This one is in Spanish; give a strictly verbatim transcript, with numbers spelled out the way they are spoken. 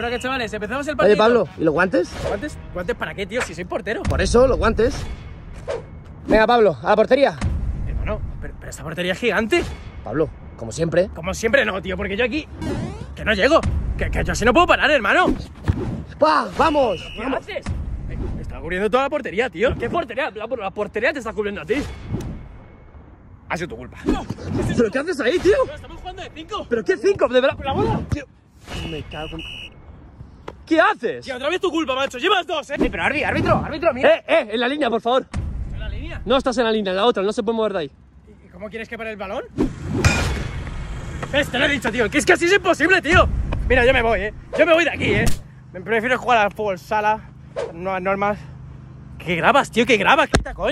Bueno, que chavales, empezamos el partido. Oye, Pablo, ¿y los guantes? ¿Guantes? ¿Guantes para qué, tío? Si soy portero. Por eso, los guantes. Venga, Pablo, a la portería. Hermano, pero, pero esta portería es gigante. Pablo, como siempre. Como siempre no, tío, porque yo aquí... Que no llego. Que, que yo así no puedo parar, hermano. ¡Pah! ¡Vamos! ¿Qué ¡Vamos! haces? Me, me está cubriendo toda la portería, tío. ¿Qué portería? La, la portería te está cubriendo a ti. Ha sido tu culpa. No, ¿Pero qué haces ahí, tío? no, estamos jugando de cinco. ¿Pero qué cinco? ¿De verdad? ¡La bola! Tío, me cago en... ¿Qué haces? Tío, otra vez tu culpa, macho. Llevas dos, eh. Eh, pero árbitro, árbitro, árbitro, mira. Eh, eh, en la línea, por favor. ¿En la línea? No estás en la línea, en la otra, no se puede mover de ahí. ¿Y cómo quieres que pare el balón? ¿Ves? Te lo he dicho, tío. Que es que así es imposible, tío. Mira, yo me voy, eh. Yo me voy de aquí, eh. Me prefiero jugar al fútbol sala, nuevas normas. ¿Qué grabas, tío? ¿Qué grabas? ¿Qué coño?